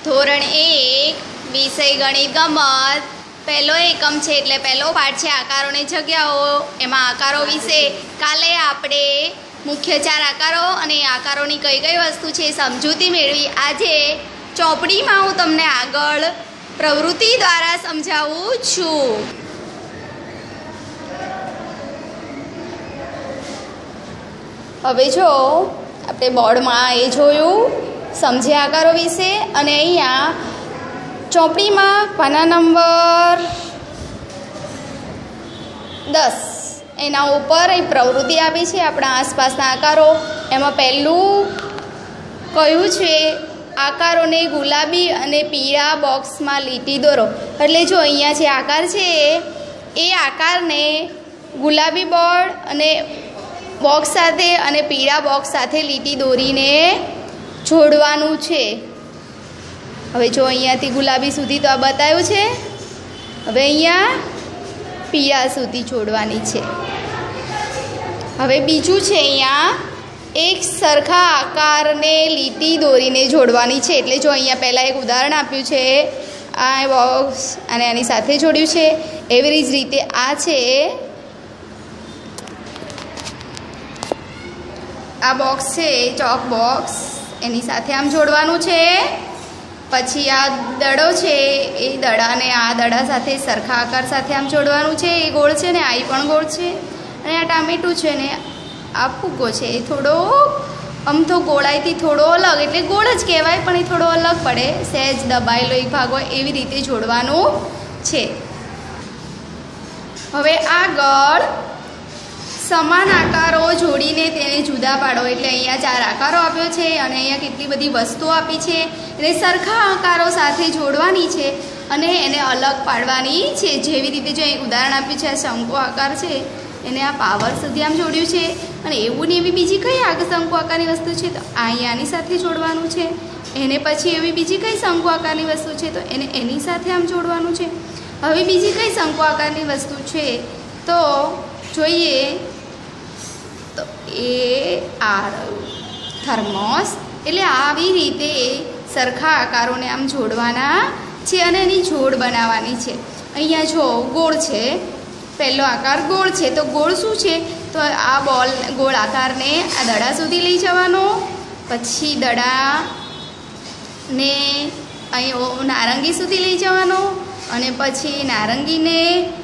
ધોરણ 1 વિષય ગણિત ગમત પહેલો એકમ છે એટલે પહેલો પાઠ છે આકારોની જગ્યાઓ। એમાં આકારો વિશે કાલે આપણે મુખ્ય 4 આકારો અને આકારોની કઈ કઈ વસ્તુ છે સમજૂતી મેળવી। આજે ચોપડીમાં હું તમને આગળ પ્રવૃત્તિ દ્વારા સમજાવું છું। હવે જો આપણે બોર્ડમાં એ જોયું સમજે આકારો વિશે અને અહીંયા ચોપડીમાં પાના નંબર 10 એના ઉપર એ પ્રવૃત્તિ આપી છે આપણા આસપાસના આકારો। એમાં પહેલું કયું છે આકારોને ગુલાબી અને પીળા બોક્સમાં લીટી દોરો। એટલે જો અહીંયા જે આકાર છે એ આકારને ગુલાબી બોર્ડ અને બોક્સ સાથે અને પીળા બોક્સ સાથે લીટી દોરીને જોડવાનું છે। હવે જો અહીંયાથી ગુલાબી સુધી તો આ બતાવ્યું છે, હવે અહીંયા પીળા સુધી જોડવાની છે। હવે બીજું છે અહીંયા એક સરખા આકારને લીટી દોરીને જોડવાની છે। એટલે જો અહીંયા પહેલાં એક ઉદાહરણ આપ્યું છે, આ બોક્સ અને આની સાથે જોડ્યું છે, એવી જ રીતે આ છે આ બોક્સ છે ચોક બોક્સ એની સાથે આમ જોડવાનું છે। પછી આ દડો છે એ દડાને આ દડા સાથે સરખા આકાર સાથે આમ જોડવાનું છે। એ ગોળ છે ને આ પણ ગોળ છે અને આ ટામેટું છે ને આ ફુગ્ગો છે એ થોડો આમ તો ગોળાઈથી થોડો અલગ એટલે ગોળ જ કહેવાય પણ એ થોડો અલગ પડે, સહેજ દબાયેલો એક ભાગ હોય એવી રીતે જોડવાનું છે। હવે આગળ સમાન આકારો જોડીને તેને જુદા પાડો। એટલે અહીંયા 4 આકારો આપ્યો છે અને અહીંયા કેટલી બધી વસ્તુઓ આપી છે એટલે સરખા આકારો સાથે જોડવાની છે અને એને અલગ પાડવાની છે। જેવી રીતે જો એક ઉદાહરણ આપ્યું છે, આ શંકુ આકાર છે એને આ પાવર સુધી આમ જોડ્યું છે અને એવું ને એવી બીજી કઈ શંકુ આકારની વસ્તુ છે તો અહીંયાની સાથે જોડવાનું છે। એને પછી એવી બીજી કઈ શંકુ આકારની વસ્તુ છે તો એને એની સાથે આમ જોડવાનું છે। હવે બીજી કઈ શંકુ આકારની વસ્તુ છે તો જોઈએ તો એ આ થર્મોસ। એટલે આવી રીતે સરખા આકારોને આમ જોડવાના છે અને એની જોડ બનાવવાની છે। અહીંયા જો ગોળ છે, પહેલો આકાર ગોળ છે તો ગોળ શું છે તો આ બોલ ગોળ આકારને આ દડા સુધી લઈ જવાનો, પછી દડાને અહીં નારંગી સુધી લઈ જવાનો અને પછી નારંગીને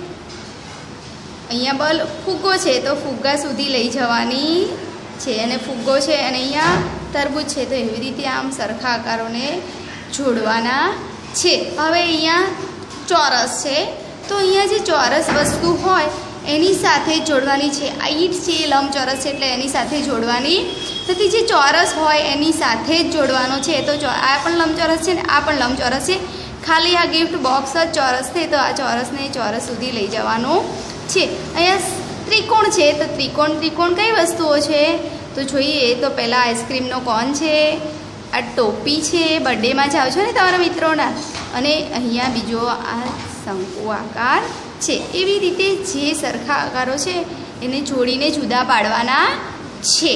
અહીંયા બલ ફુગ્ગો છે તો ફુગ્ગા સુધી લઈ જવાની છે અને ફુગ્ગો છે અને અહીંયા તરબૂચ છે તો એવી રીતે આમ સરખા આકારોને જોડવાના છે। હવે અહીંયા ચોરસ છે તો અહીંયા જે ચોરસ વસ્તુ હોય એની સાથે જોડવાની છે। આ ઈંટ છે એ લંબચોરસ છે એટલે એની સાથે જોડવાની નથી, જે ચોરસ હોય એની સાથે જ જોડવાનો છે। તો આ પણ લંબચોરસ છે ને આ પણ લંબચોરસ છે, ખાલી આ ગિફ્ટ બોક્સ જ ચોરસ છે તો આ ચોરસને ચોરસ સુધી લઈ જવાનું છે। અહીંયા ત્રિકોણ છે તો ત્રિકોણ કઈ વસ્તુઓ છે તો જોઈએ તો પહેલાં આઈસ્ક્રીમનો કોન છે, આ ટોપી છે, બર્થડેમાં જાઓ છો ને તમારા મિત્રોના, અને અહીંયા બીજો આ શંકુ આકાર છે। એવી રીતે જે સરખા આકારો છે એને જોડીને જુદા પાડવાના છે।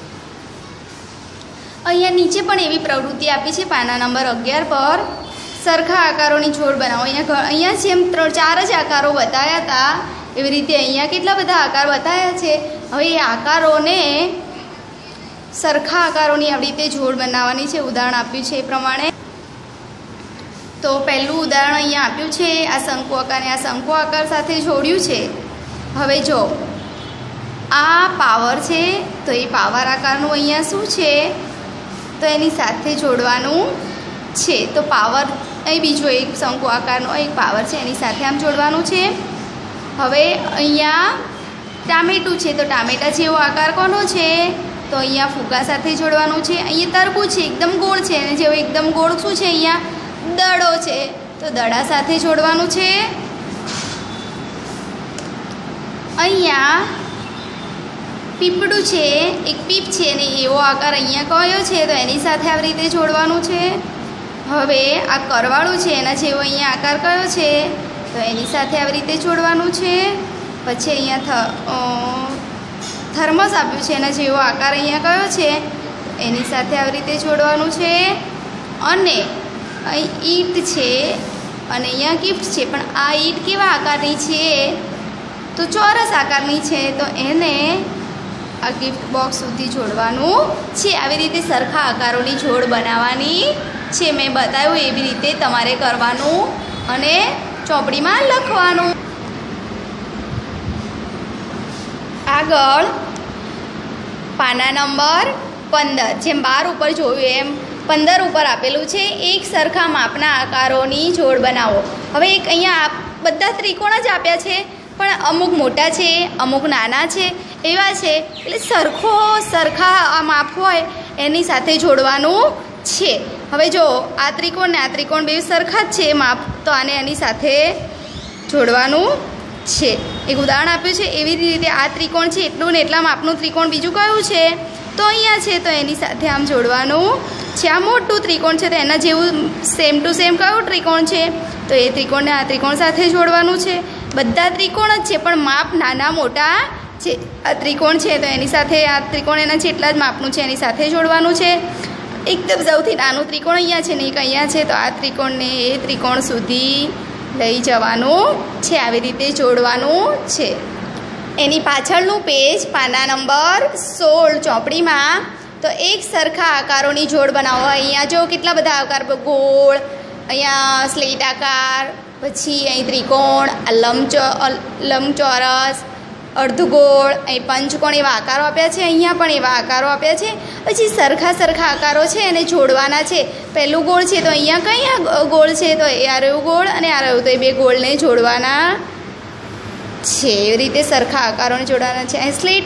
અહીંયા નીચે પણ એવી પ્રવૃત્તિ આપી છે પાના નંબર 11 પર સરખા આકારોની જોડ બનાવો। અહીંયા જેમ 4 જ આકારો બતાવ્યા હતા એવી રીતે અહીંયા કેટલા બધા આકાર બતાવ્યા છે। હવે એ આકારોને સરખા આકારોની આવી રીતે જોડ બનાવવાની છે। ઉદાહરણ આપ્યું છે એ પ્રમાણે તો પહેલું ઉદાહરણ અહીંયા આપ્યું છે, આ શંકુ આકારને આ શંકુ આકાર સાથે જોડ્યું છે। હવે જો આ પાવર છે તો એ પાવર આકારનું અહીંયા શું છે તો એની સાથે જોડવાનું છે। તો પાવર અહીં બીજો એક શંકુ આકારનો એક પાવર છે એની સાથે આમ જોડવાનું છે। હવે અહીંયા ટામેટું છે તો ટામેટા જેવો આકાર કોનો છે તો અહીંયા ફુગ્ગા સાથે જોડવાનું છે। અહીંયા તરબૂચ છે એકદમ ગોળ છે અને જેવો એકદમ ગોળ શું છે અહીંયા દડો છે તો દડા સાથે જોડવાનું છે। અહીંયા પીપળું છે, એક પીપ છે અને એવો આકાર અહીંયા કયો છે તો એની સાથે આવી રીતે જોડવાનું છે। હવે આ કરવાળું છે એના જેવો અહીંયા આકાર કયો છે તો એની સાથે આવી રીતે જોડવાનું છે। પછી અહીંયા થર્મસ આપ્યું છે એના જેવો આકાર અહીંયા કયો છે એની સાથે આવી રીતે જોડવાનું છે। અને અહીં ઈંટ છે અને અહીંયા ગિફ્ટ છે, પણ આ ઈંટ કેવા આકારની છે? તો ચોરસ આકારની છે, તો એને આ ગિફ્ટ બોક્સ સુધી જોડવાનું છે. આવી રીતે સરખા આકારોની જોડ બનાવવાની છે. મેં બતાવ્યું એવી રીતે તમારે કરવાનું અને ચોપડીમાં લખવાનું. આગળ પાના નંબર 15, જેમ 12 ઉપર જોયું એમ 15 ઉપર આપેલું છે, એક સરખા માપના આકારોની જોડ બનાવો. હવે એક અહીંયા બધા ત્રિકોણ જ આપ્યા છે, પણ અમુક મોટા છે, અમુક નાના છે, એવા છે. એટલે સરખા માપ હોય એની સાથે જોડવાનું છે. હવે જો આ ત્રિકોણ ને આ ત્રિકોણ બે સરખા જ છે માપ, તો આને એની સાથે જોડવાનું છે. એક ઉદાહરણ આપ્યું છે. એવી રીતે આ ત્રિકોણ છે એટલું ને એટલા માપનું ત્રિકોણ બીજું કયું છે? તો અહીંયા છે, તો એની સાથે આમ જોડવાનું છે. આ મોટું ત્રિકોણ છે, તો એના જેવું સેમ ટુ સેમ કયું ત્રિકોણ છે? તો એ ત્રિકોણને આ ત્રિકોણ સાથે જોડવાનું છે. બધા ત્રિકોણ જ છે, પણ માપ નાના મોટા છે. આ ત્રિકોણ છે તો એની સાથે આ ત્રિકોણ એના જેટલા જ માપનું છે એની સાથે જોડવાનું છે. એકદમ સૌથી નાનું ત્રિકોણ અહીંયા છે ને એક અહીંયા છે, તો આ ત્રિકોણને એ ત્રિકોણ સુધી લઈ જવાનું છે. આવી રીતે જોડવાનું છે. એની પાછળનું પેજ પાના નંબર 16 ચોપડીમાં, તો એક સરખા આકારોની જોડ બનાવો. અહીંયા જો કેટલા બધા આકાર, ગોળ, અહીંયા સ્લેટ આકાર, પછી અહીં ત્રિકોણ, લંબચોરસ, અર્ધગોળ, અહીં પંચકોણ, એવા આકારો આપ્યા છે. અહીંયા પણ એવા આકારો આપ્યા છે. પછી સરખા આકારો છે એને જોડવાના છે. પહેલું ગોળ છે તો અહીંયા કયા ગોળ છે? તો એ આ રહ્યું ગોળ અને આ રહ્યું, તો એ બે ગોળને જોડવાના છે. એવી રીતે સરખા આકારોને જોડવાના છે. અહીં સ્લેટ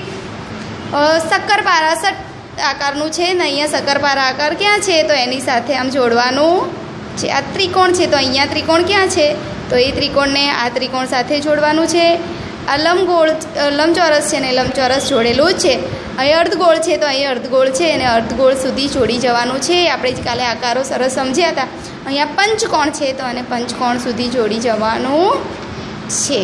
શક્કરપારા આકારનું છે ને અહીંયા શક્કરપારા આકાર ક્યાં છે? તો એની સાથે આમ જોડવાનું છે. આ ત્રિકોણ છે, તો અહીંયા ત્રિકોણ ક્યાં છે? તો એ ત્રિકોણને આ ત્રિકોણ સાથે જોડવાનું છે. આ લંબચોરસ છે ને લંબચોરસ જોડેલું જ છે. અહીં અર્ધગોળ છે, તો અહીં અર્ધગોળ છે અને અર્ધગોળ સુધી જોડી જવાનું છે. આપણે જ કાલે આકારો સરસ સમજ્યા હતા. અહીંયા પંચકોણ છે, તો અને પંચકોણ સુધી જોડી જવાનું છે.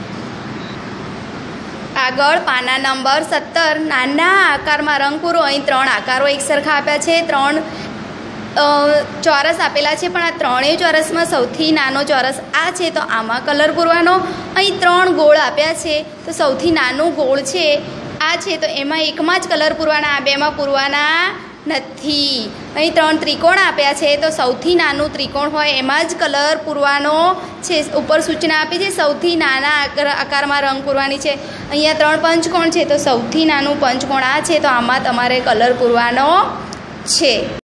આગળ પાના નંબર 17, નાના આકારમાં રંગ પૂરો. અહીં 3 આકારો એક સરખા આપ્યા છે, 3 ચોરસ આપેલા છે, પણ આ ત્રણેય ચોરસમાં સૌથી નાનો ચોરસ આ છે, તો આમાં કલર પૂરવાનો. અહીં 3 ગોળ આપ્યા છે, તો સૌથી નાનું ગોળ છે આ છે, તો એમાં એકમાં જ કલર પૂરવાના, આ બેમાં પૂરવાના નથી. અહીં 3 ત્રિકોણ આપ્યા છે, તો સૌથી નાનું ત્રિકોણ હોય એમાં જ કલર પૂરવાનો છે. ઉપર સૂચના આપી છે સૌથી નાના આકારમાં રંગ પૂરવાની છે. અહીંયા 3 પંચકોણ છે, તો સૌથી નાનું પંચકોણ આ છે, તો આમાં તમારે કલર પૂરવાનો છે.